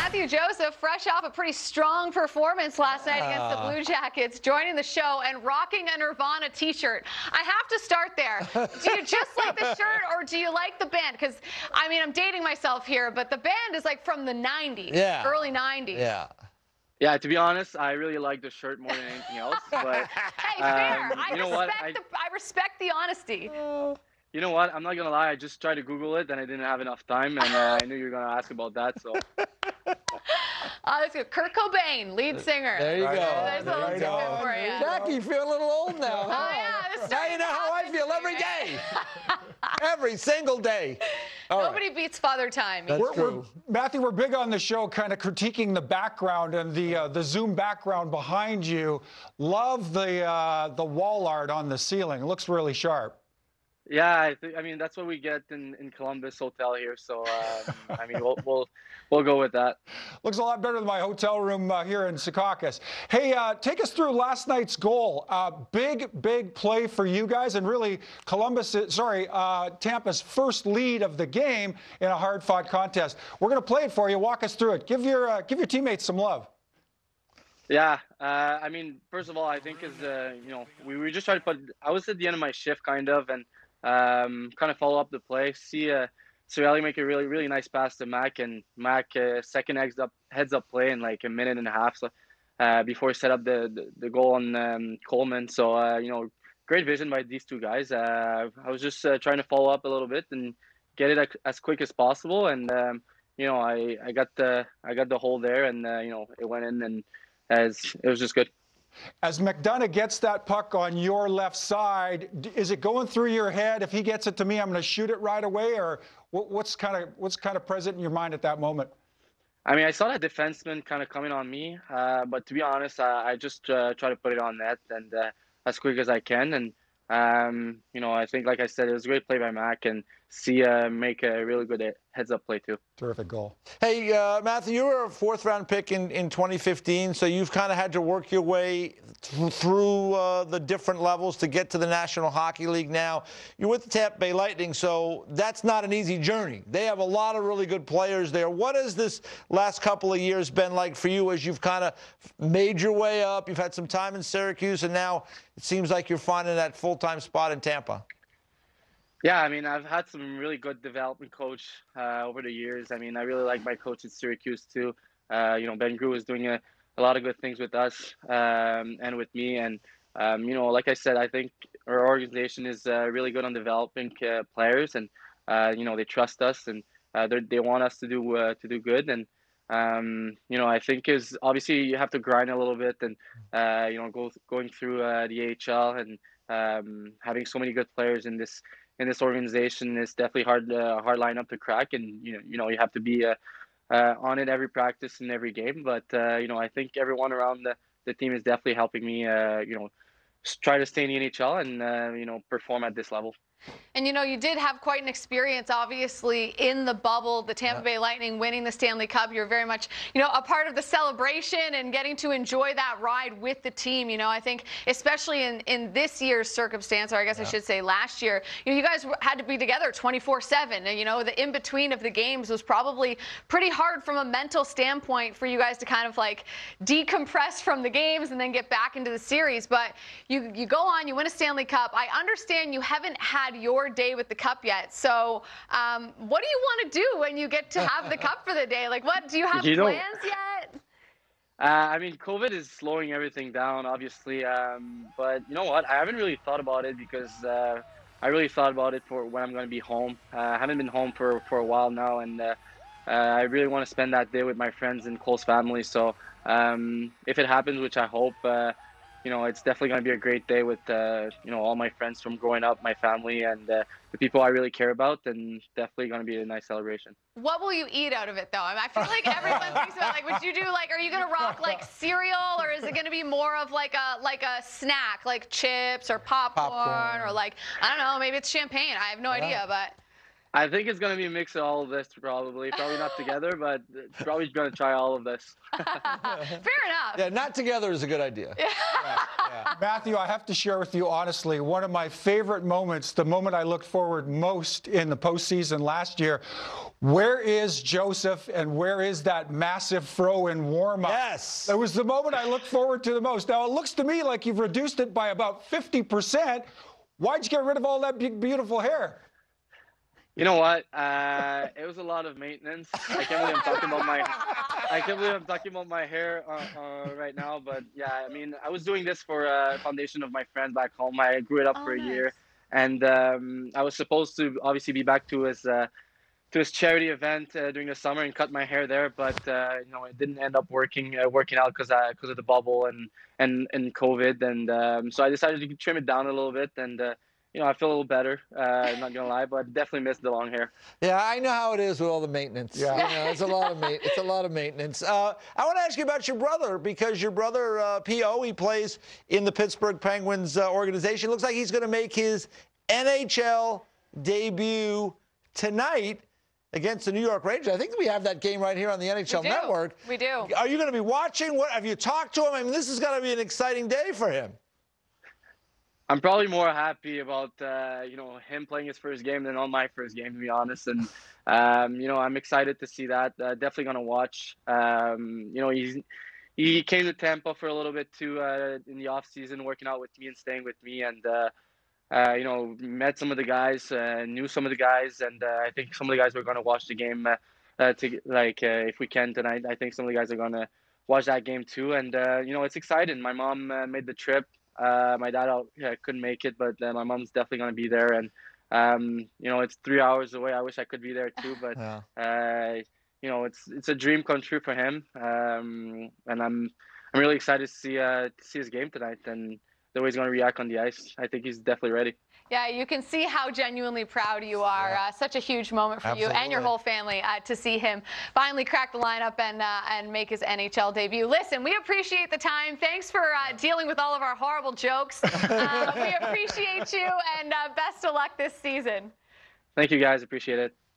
Mathieu Joseph, fresh off a pretty strong performance last night against the Blue Jackets, joining the show and rocking a Nirvana t-shirt. I have to start there. Do you just like the shirt or do you like the band? Because, I mean, I'm dating myself here, but the band is like from the 90s, early 90s. Yeah, to be honest, I really like the shirt more than anything else. But hey, fair. I respect the honesty. You know what? I'm not gonna lie. I just tried to Google it, and I didn't have enough time, and I knew you were gonna ask about that. So. Let's go. Kurt Cobain, lead singer. There you go. There's a little tidbit for you. Jackie, you feel a little old now, huh? Yeah, now you know how I feel every day. Every single day. Nobody beats Father Time. That's true. Mathieu, we're big on the show kind of critiquing the background and the Zoom background behind you. Love the wall art on the ceiling. It looks really sharp. Yeah, I mean that's what we get in Columbus Hotel here. So I mean we'll go with that. Looks a lot better than my hotel room here in Secaucus. Hey, take us through last night's goal. Big play for you guys, and really Tampa's first lead of the game in a hard-fought contest. We're going to play it for you. Walk us through it. Give your teammates some love. Yeah, I mean, first of all, I think we were just trying to I was at the end of my shift kind of, and kind of follow up the play. See Cirelli make a really nice pass to Mac, and Mac second heads up play in like a minute and a half. So before he set up the goal on Coleman. So great vision by these two guys. I was just trying to follow up a little bit and get it as quick as possible, and I got the hole there, and it went in, and it was just good. As McDonough gets that puck on your left side, is it going through your head? If he gets it to me, I'm going to shoot it right away, or what's kind of present in your mind at that moment? I mean, I saw that defenseman kind of coming on me, but to be honest, I just try to put it on net and as quick as I can. And I think, like I said, it was a great play by Mac, and make a really good heads-up play too. Terrific goal. Hey, Mathieu, you were a fourth-round pick in 2015, so you've kind of had to work your way through the different levels to get to the National Hockey League now. You're with the Tampa Bay Lightning, so that's not an easy journey. They have a lot of really good players there. What has this last couple of years been like for you as you've kind of made your way up? You've had some time in Syracuse, and now it seems like you're finding that full-time spot in Tampa. Yeah, I mean, I've had some really good development coach over the years. I mean, I really like my coach at Syracuse too. Ben Grew is doing a lot of good things with us and with me. And, like I said, I think our organization is really good on developing players, and, they trust us, and they want us to do good. And, I think is obviously you have to grind a little bit, and, going through the AHL and having so many good players in this organization is definitely hard lineup to crack, and you have to be on it every practice and every game. But I think everyone around the team is definitely helping me try to stay in the NHL and perform at this level. And you did have quite an experience, obviously, in the bubble, the Tampa Bay Lightning winning the Stanley Cup. You're very much, a part of the celebration and getting to enjoy that ride with the team. I think especially in this year's circumstance, or I guess I should say last year, you guys had to be together 24/7. And, the in-between of the games was probably pretty hard from a mental standpoint for you guys to kind of like decompress from the games and then get back into the series. But you go on, you win a Stanley Cup. I understand you haven't had your day with the cup yet. So what do you want to do when you get to have the cup for the day? Like, what do you have plans yet? I mean, COVID is slowing everything down, obviously. But you know what? I haven't really thought about it because I really thought about it for when I'm going to be home. I haven't been home for a while now, and I really want to spend that day with my friends and close family. So if it happens, which I hope, it's definitely going to be a great day with, all my friends from growing up, my family, and the people I really care about, and definitely going to be a nice celebration. What will you eat out of it, though? I feel like everyone thinks about, like, would you do, like, are you going to rock, like, cereal, or is it going to be more of, like a snack, like chips or popcorn, or, like, I don't know, maybe it's champagne. I have no idea, but... I think it's going to be a mix of all of this, probably. Probably not together, but probably going to try all of this. Fair enough. Yeah, not together is a good idea. Mathieu, I have to share with you honestly, one of my favorite moments, the moment I looked forward most in the postseason last year, where is Joseph and where is that massive throw in warm-up? Yes. It was the moment I looked forward to the most. Now, it looks to me like you've reduced it by about 50%. Why'd you get rid of all that big, beautiful hair? You know what? It was a lot of maintenance. I can't believe I'm talking about my hair right now. But yeah, I mean, I was doing this for a foundation of my friends back home. I grew it up for a year, and I was supposed to obviously be back to his charity event during the summer and cut my hair there. But you know, it didn't end up working out because of the bubble and COVID. And so I decided to trim it down a little bit and. You know, I feel a little better, I'm not going to lie, but definitely miss the long hair. Yeah, I know how it is with all the maintenance. Yeah. You know, it's a lot of maintenance. I want to ask you about your brother, because your brother, P.O., he plays in the Pittsburgh Penguins organization. Looks like he's going to make his NHL debut tonight against the New York Rangers. I think we have that game right here on the NHL Network. We do. Are you going to be watching? What have you talked to him? I mean, this is going to be an exciting day for him. I'm probably more happy about you know, him playing his first game than on my first game, to be honest. And you know, I'm excited to see that. Definitely gonna watch. You know, he came to Tampa for a little bit too in the off season, working out with me and staying with me, and you know, met some of the guys, knew some of the guys, and I think some of the guys were gonna watch the game. If we can tonight, I think some of the guys are gonna watch that game too. And you know, it's exciting. My mom made the trip. My dad couldn't make it, but my mom's definitely going to be there. And, you know, it's 3 hours away. I wish I could be there too, but, you know, it's a dream come true for him. And I'm really excited to see his game tonight and the way he's going to react on the ice. I think he's definitely ready. Yeah, you can see how genuinely proud you are. Such a huge moment for you and your whole family to see him finally crack the lineup and make his NHL debut. Listen, we appreciate the time. Thanks for dealing with all of our horrible jokes. We appreciate you, and best of luck this season. Thank you, guys. Appreciate it.